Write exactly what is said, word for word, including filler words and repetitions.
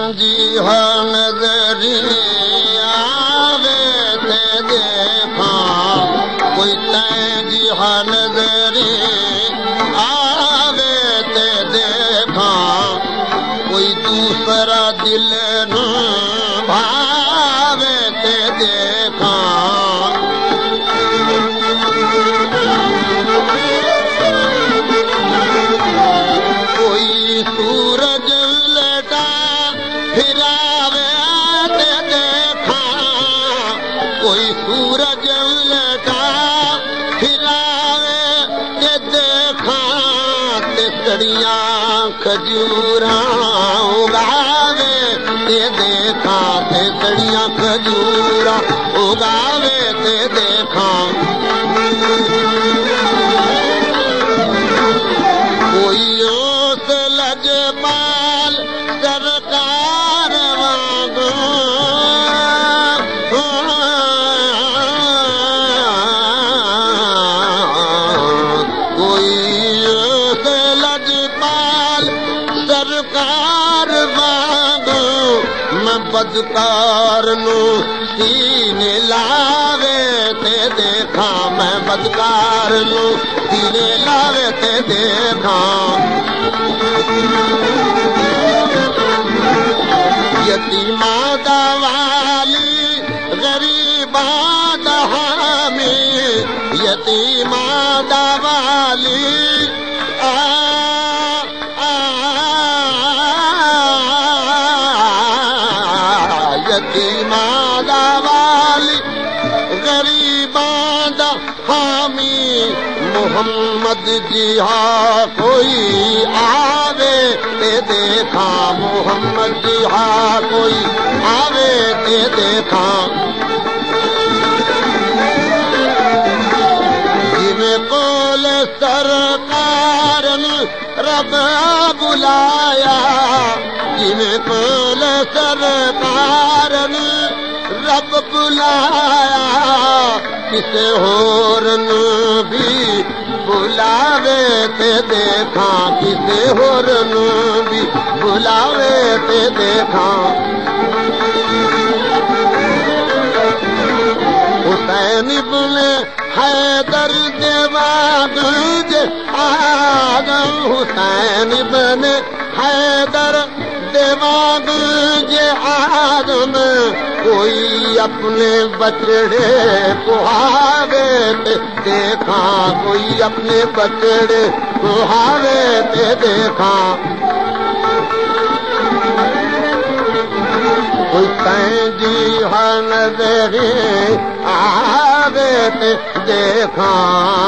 जी हो नजरी आवे ते देखा कोई तैं जी हो नजरी आवे ते देखा कोई दूसरा दिल न भावे ते देखा कोई सूरज लटा फिरावे ते देखा कोई सूरज लटा फिरावे ते देखा ते सड़ियां खजूरा उगावे ते देखा ते सड़ियां खजूरा उगावे ते देखा कोई ओस लजपाल सरकार वांगू कोई ओस लजपाल सरकार वांगू मैं बदकार नू सीने लावे ते देखा मैं बदकार नू सीने लावे ते देखा यतीमा दा वाली गरीबा दा हामी यतीमा दा वाली आ आ यतीमा दा वाली गरीबा दा हामी मोहम्मद जिया कोई आवे ते देखा मोहम्मद जिया कोई आवे ते देखा जिमें कोल सरकार रब बुलाया जिमें कोल सरकार रब बुलाया किसे होर नू भी बुलावे ते देखा किसे होर नू भी बुलावे ते देखा हुसैन इब्ने हैदर देवाग जे आदम हुसैन इब्ने हैदर देवाग जे आदम कोई अपने बचड़े कुहावे ते देखा कोई अपने बचड़े कुहावे ते देखा कोई तैं जी नजरे आवे ते देखा